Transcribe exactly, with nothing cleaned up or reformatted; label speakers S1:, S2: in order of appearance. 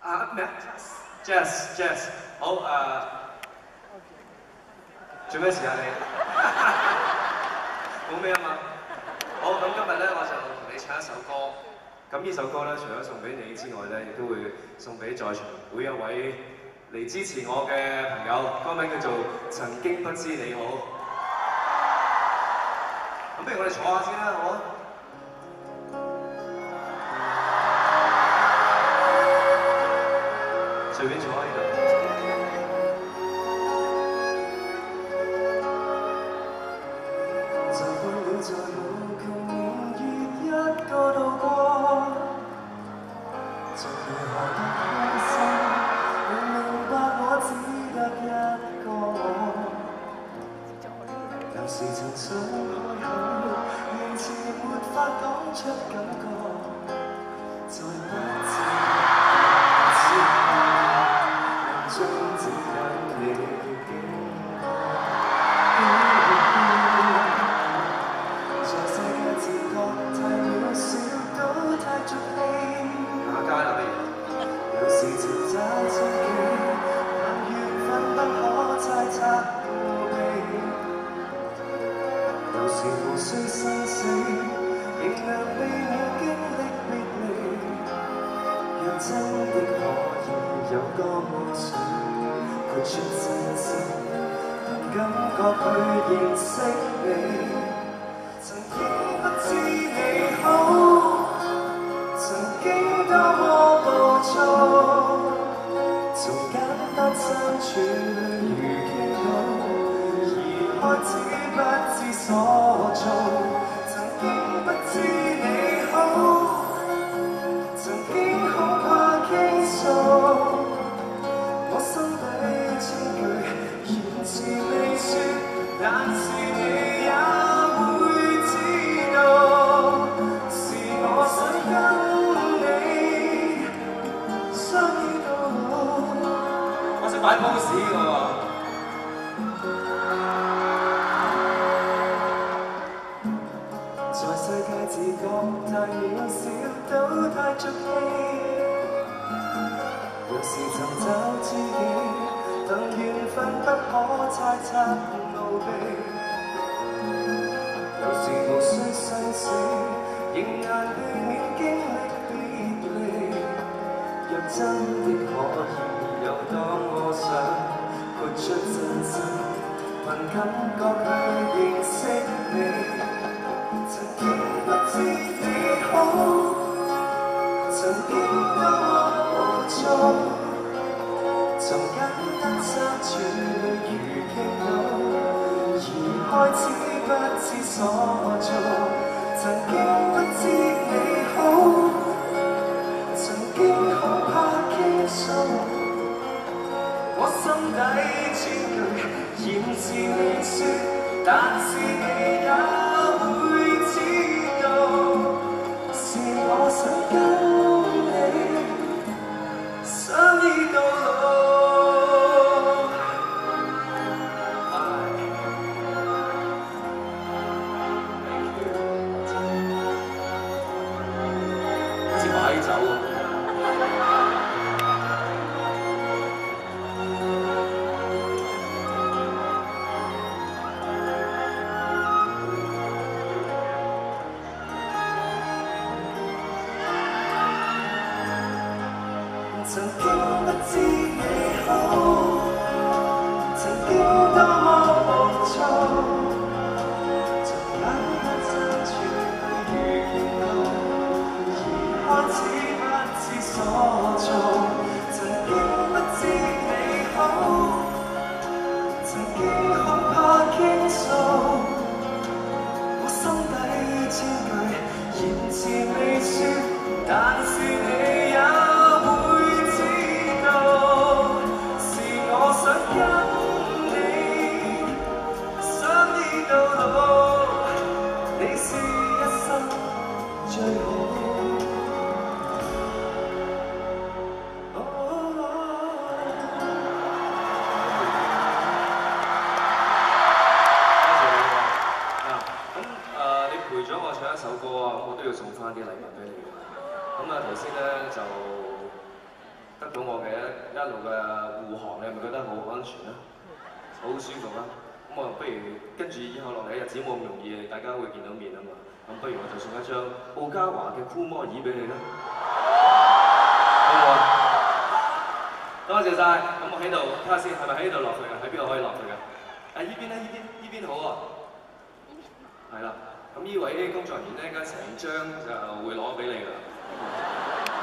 S1: 啊咩 ？Jazz Jazz， 好誒，做咩事啊你？冇咩啊嘛。好，咁今日咧我就同你唱一首歌。咁呢首歌咧，除咗送俾你之外咧，亦都會送俾在場每一位嚟支持我嘅朋友。歌名叫做《曾經不知你好》。咁不如我哋坐下先啦，好啊？ 隨便坐喺度。習慣了在無窮年月一個度過，從來何得開心，明明白我只得一個我。有時曾想開口，言辭沒法講出感覺，再不知。 將只等你經過，在世界自覺太渺小，都太俗氣。打街啦你！有時尋找知己，但緣分不可猜測無避。有時無需生死，仍能避免經歷別離。若真的可以有多麼想。 豁出真心，憑感覺去認識你。曾經不知你好，曾經多麼暴躁，從簡單相處如傾倒，而開始不知所措。曾經不知你好，曾經恐怕傾訴。 我心底千句言辭未說，但是你也會知道，是我想跟你相依到老。我識擺 pose 㗎在世界自覺太渺小，都太俗氣。 有時尋找知己，但緣分不可猜測無避。有時無需生死，仍難避免經歷別離。若真的可以有多麼想豁出真心，憑感覺去認識你。曾經不知你好，曾經多麼無措。 從簡單相處如傾倒，而開始不知所措。曾經不知你好，曾經恐怕傾訴。我心底千句言辭未說，但是你也會知道，是我想跟你相依到老。 曾經不知你好，曾經多麼暴躁，從簡單相處如傾倒，而開始不知所措。曾經不知你好，曾經恐怕傾訴。我心底千句言辭未說，但是你也。 想跟你
S2: 到我嘅一路嘅護航，你係咪覺得好安全啊？好舒服啊！咁我不如跟住以後落嚟嘅日子冇咁容易，大家會見到面啊嘛。咁不如我就送一張奧嘉華嘅酷摩椅俾你啦，好唔好啊？多謝晒。咁我喺度睇下先，係咪喺呢度落去㗎？喺邊度可以落去㗎？啊，依邊咧，依邊依邊好喎。係啦。咁呢位工作人員咧，而家成張就會攞俾你㗎啦。